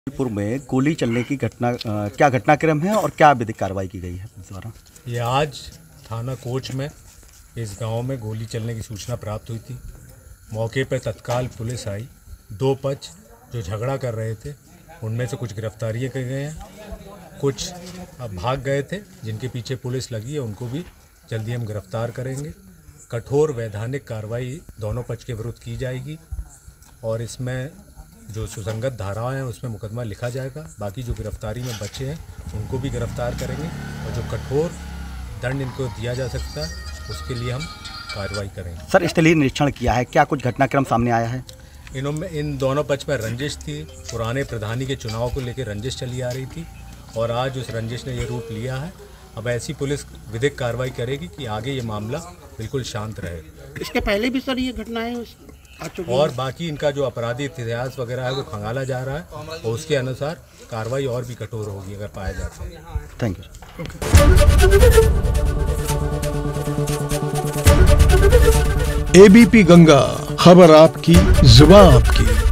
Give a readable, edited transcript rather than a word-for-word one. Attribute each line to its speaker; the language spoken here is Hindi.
Speaker 1: जबलपुर में गोली चलने की घटना क्या घटनाक्रम है और क्या विधिक कार्रवाई की गई है पुलिस द्वारा?
Speaker 2: ये आज थाना कोच में इस गांव में गोली चलने की सूचना प्राप्त हुई थी। मौके पर तत्काल पुलिस आई। दो पक्ष जो झगड़ा कर रहे थे उनमें से कुछ गिरफ्तारियाँ की गई हैं, कुछ अब भाग गए थे जिनके पीछे पुलिस लगी है उनको भी जल्दी हम गिरफ्तार करेंगे। कठोर वैधानिक कार्रवाई दोनों पक्ष के विरुद्ध की जाएगी और इसमें जो सुसंगत धाराएं हैं उसमें मुकदमा लिखा जाएगा। बाकी जो गिरफ्तारी में बचे हैं उनको भी गिरफ्तार करेंगे और जो कठोर दंड इनको दिया जा सकता है उसके लिए हम कार्रवाई करेंगे।
Speaker 1: सर, स्थलीय निरीक्षण किया है, क्या कुछ घटनाक्रम सामने आया है?
Speaker 2: इन दोनों पक्ष में रंजिश थी, पुराने प्रधानी के चुनाव को लेकर रंजिश चली आ रही थी और आज उस रंजिश ने ये रूप लिया है। अब ऐसी पुलिस विधिक कार्रवाई करेगी कि आगे ये मामला बिल्कुल शांत रहे।
Speaker 3: इसके पहले भी सर ये घटनाएं
Speaker 2: और बाकी इनका जो अपराधी इतिहास वगैरह है वो खंगाला जा रहा है और उसके अनुसार कार्रवाई और भी कठोर होगी अगर पाया जाता है।
Speaker 1: Thank
Speaker 4: you. एबीपी गंगा, खबर आपकी, जुबान आपकी।